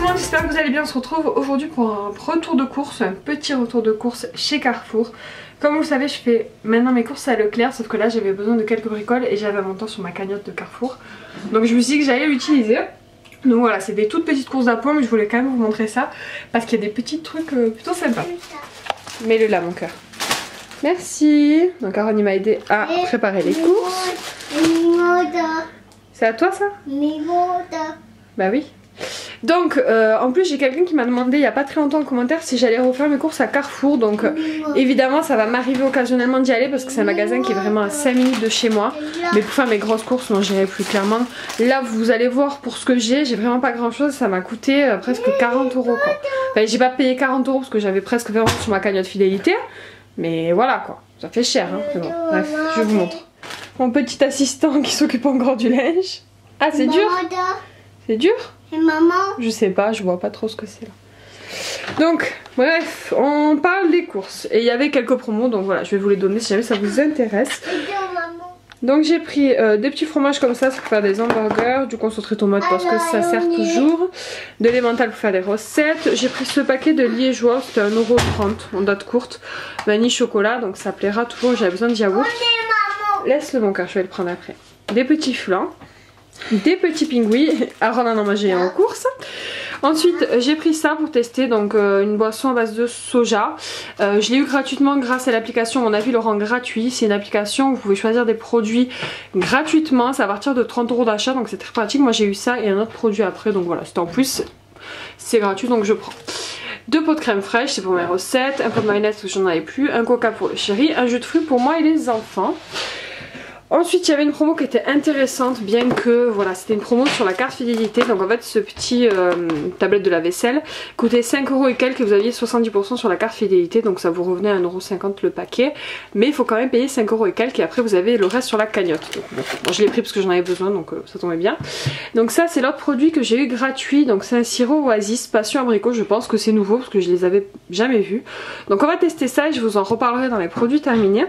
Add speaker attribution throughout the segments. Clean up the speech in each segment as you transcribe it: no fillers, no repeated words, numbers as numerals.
Speaker 1: le monde, j'espère que vous allez bien. On se retrouve aujourd'hui pour un retour de course, un petit retour de course chez Carrefour. Comme vous le savez, je fais maintenant mes courses à Leclerc, sauf que là j'avais besoin de quelques bricoles et j'avais un montant sur ma cagnotte de Carrefour. Donc je me suis dit que j'allais l'utiliser. Donc voilà, c'est des toutes petites courses d'appoint, mais je voulais quand même vous montrer ça parce qu'il y a des petits trucs plutôt sympas. Mets-le là mon cœur. Merci. Donc Aaron m'a aidé à préparer les courses. C'est à toi ça? Bah oui. Donc en plus j'ai quelqu'un qui m'a demandé il n'y a pas très longtemps en commentaire si j'allais refaire mes courses à Carrefour. Donc évidemment ça va m'arriver occasionnellement d'y aller parce que c'est un magasin qui est vraiment à 5 minutes de chez moi. Mais pour faire mes grosses courses non, j'irai plus clairement. Là vous allez voir pour ce que j'ai vraiment pas grand chose. Ça m'a coûté presque 40 € quoi. Enfin j'ai pas payé 40 € parce que j'avais presque 20 € sur ma cagnotte fidélité. Mais voilà quoi, ça fait cher hein. Bon, bref, je vous montre. Mon petit assistant qui s'occupe encore du linge. Ah c'est dur? C'est dur?
Speaker 2: Et maman?
Speaker 1: Je sais pas, je vois pas trop ce que c'est là. Donc, bref, on parle des courses. Et il y avait quelques promos, donc voilà, je vais vous les donner si jamais ça vous intéresse. Donc j'ai pris des petits fromages comme ça pour faire des hamburgers, du concentré tomate parce que ça sert toujours. De l'emmental pour faire des recettes. J'ai pris ce paquet de liégeois, c'était 1,30 € en date courte. Vanille chocolat, donc ça plaira toujours, j'avais besoin de yaourt. Laisse-le mon cœur, je vais le prendre après. Des petits flancs. Des petits pingouins, Aaron en a mangé en course. Ensuite j'ai pris ça pour tester, donc une boisson à base de soja. Je l'ai eu gratuitement grâce à l'application Mon Avis le rend gratuit. C'est une application où vous pouvez choisir des produits gratuitement, c'est à partir de 30 € d'achat, donc c'est très pratique. Moi j'ai eu ça et un autre produit après, donc voilà, c'était en plus, c'est gratuit donc je prends. 2 pots de crème fraîche, c'est pour mes recettes, un pot de mayonnaise parce que j'en avais plus, un coca pour le chéri, un jus de fruits pour moi et les enfants. Ensuite il y avait une promo qui était intéressante, bien que voilà, c'était une promo sur la carte fidélité. Donc en fait ce petit tablette de la vaisselle coûtait 5 € et quelques et vous aviez 70% sur la carte fidélité. Donc ça vous revenait à 1,50 € le paquet. Mais il faut quand même payer 5 € et quelques et après vous avez le reste sur la cagnotte. Donc, bon, je l'ai pris parce que j'en avais besoin, donc ça tombait bien. Donc ça c'est l'autre produit que j'ai eu gratuit. Donc c'est un sirop Oasis passion abricot. Je pense que c'est nouveau parce que je les avais jamais vus. Donc on va tester ça et je vous en reparlerai dans les produits terminés.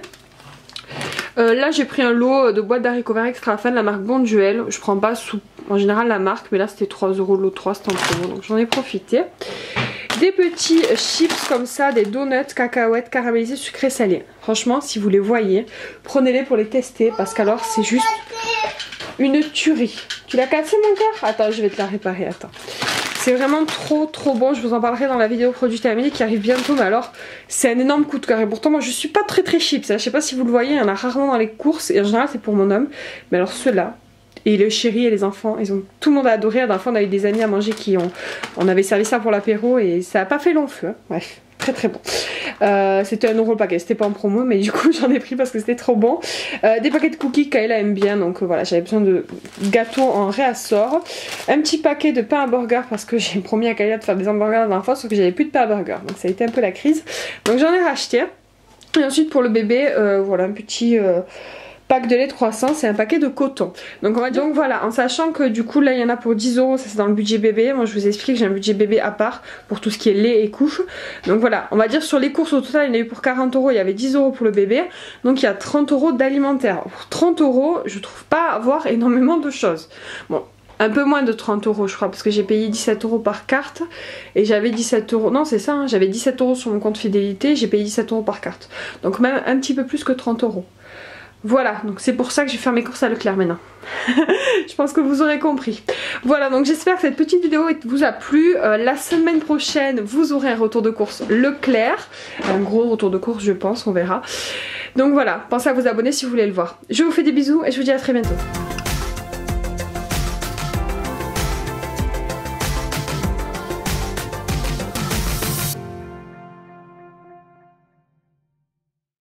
Speaker 1: Là j'ai pris un lot de boîtes d'haricots verts extra fin de la marque Bonduelle. Je prends pas en général la marque, mais là c'était 3 € le lot 3, c'était en promo, donc j'en ai profité. Des petits chips comme ça, des donuts cacahuètes caramélisés sucrés salés. Franchement si vous les voyez, prenez-les pour les tester parce qu'alors c'est juste une tuerie. Tu l'as cassé mon cœur? Attends, je vais te la réparer, attends. C'est vraiment trop bon, je vous en parlerai dans la vidéo produit terminé qui arrive bientôt, mais alors c'est un énorme coup de cœur et pourtant moi je suis pas très chips, hein. Je sais pas si vous le voyez, il y en a rarement dans les courses et en général c'est pour mon homme, mais alors ceux-là et le chéri et les enfants, tout le monde a adoré. La dernière fois on a eu des amis à manger on avait servi ça pour l'apéro et ça a pas fait long feu, hein. Bref. Très bon. C'était 1 € le paquet, c'était pas en promo mais du coup j'en ai pris parce que c'était trop bon. Des paquets de cookies Kayla aime bien, donc voilà, j'avais besoin de gâteaux en réassort. Un petit paquet de pain à burger parce que j'ai promis à Kayla de faire des hamburgers la dernière fois, sauf que j'avais plus de pain à burger, donc ça a été un peu la crise. Donc j'en ai racheté. Et ensuite pour le bébé, voilà un petit pack de lait de croissant, c'est un paquet de coton. Donc voilà, en sachant que du coup là il y en a pour 10 €, ça c'est dans le budget bébé. Moi je vous explique que j'ai un budget bébé à part pour tout ce qui est lait et couche. Donc voilà, on va dire sur les courses au total il y en a eu pour 40 €, il y avait 10 € pour le bébé. Donc il y a 30 € d'alimentaire. Pour 30 € je trouve pas avoir énormément de choses. Bon, un peu moins de 30 € je crois parce que j'ai payé 17 € par carte et j'avais 17 €, non c'est ça, hein, j'avais 17 € sur mon compte fidélité, j'ai payé 17 € par carte. Donc même un petit peu plus que 30 €. Voilà, donc c'est pour ça que je vais faire mes courses à Leclerc maintenant. Je pense que vous aurez compris. Voilà, donc j'espère que cette petite vidéo vous a plu. La semaine prochaine, vous aurez un retour de course Leclerc. Un gros retour de course, je pense, on verra. Donc voilà, pensez à vous abonner si vous voulez le voir. Je vous fais des bisous et je vous dis à très bientôt.